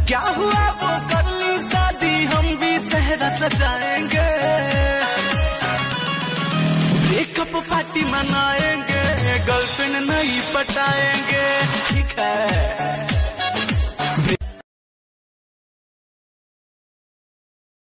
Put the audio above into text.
क्या हुआ वो कर ली शादी, हम भी सहरा सजाएंगे, ब्रेकअप पार्टी मनाएंगे, गर्लफ्रेंड नहीं पटाएंगे, ठीक है।